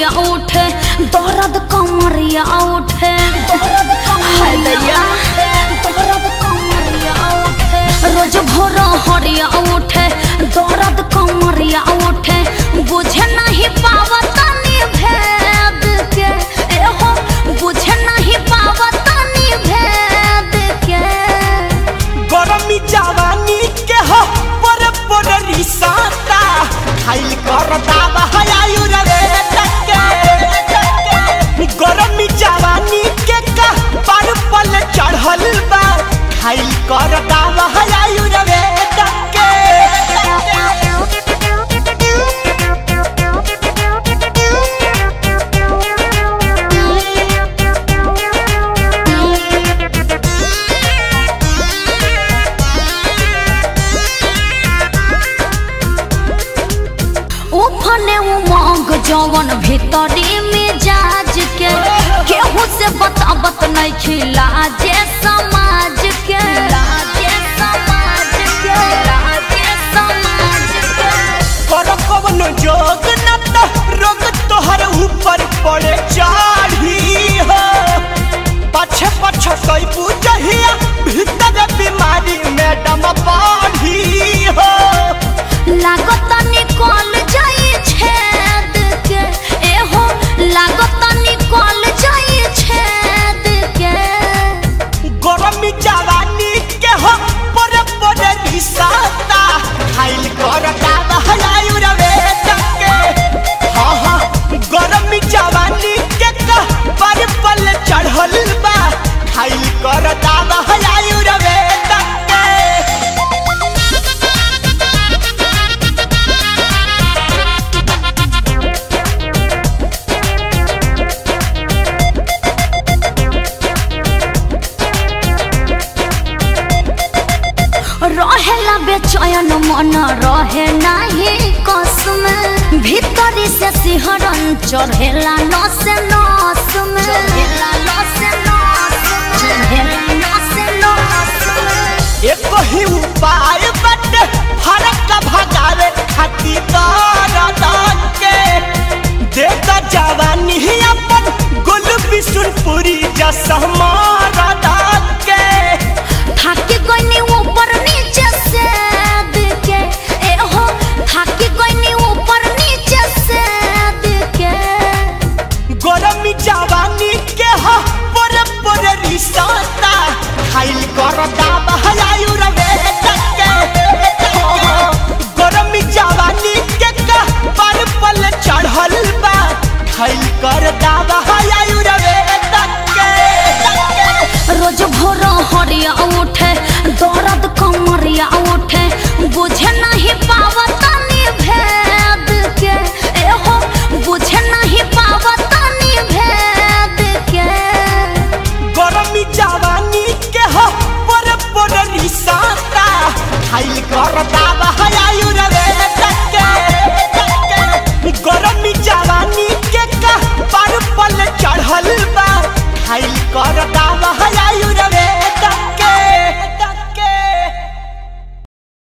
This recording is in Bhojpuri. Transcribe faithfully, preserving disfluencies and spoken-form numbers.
कमरिया उठे दर्द कमरिया उठे दर्द कमरिया दर्द कमरिया उठे रोज भोर हरिया उठे दर्द कमरिया उठे बुझे नहीं पावतनी भेद के एहो बुझे नहीं पावतनी भेद के गरमी जवानी के हो पर पर रिसाता खाइल कर दावा हयायु रे टके गरमी जवानी के का पर पल चढ़ल बा खाइल कर दावा हयायु रे टके उफने उमंग जवन भीतरी में जाज के केहू से बतावत नहीं खिला जे समाज के लाजे समाज के लाजे समाज के कर कवन जोग न त रोग तोहर ऊपर पड़े चाढ़ी हो पछे पछे कई बुझहिया भीतर बीमारी मैडम बाढ़ी हो लागत निकल जाई छेद के एहो लागत निकल जाई छेद के गरमी जवानी के हो पर पर रिसाता खाइल कर दावा हयायु रे टके हां हां गरमी जवानी के का पर पल चढ़ल बा खाइल कर दावा हयायु रे टके रहेला बेचैन मन रहे नहीं कसम भीतरी से सिहरन चढ़ेला नस नस में चढ़ेला नस नस चढ़ेला नस नस एक ही उपाय बट फरक भगावे खातिर दर्द के देता जवानी अपन गुल बिशुनपुरी जैसा मरद के थाकी कोई ऊपर नीचे से के एहो थाकी कोई ऊपर नीचे से के गरमी जवानी के हो पर पर रिसाता खाइल कर